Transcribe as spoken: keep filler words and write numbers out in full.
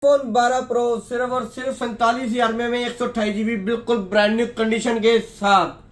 Phone बारह pro सिर्फ और सिर्फ सैंतालीस हजार में एक सौ अट्ठाईस जीबी बिल्कुल ब्रांड न्यू कंडीशन के साथ।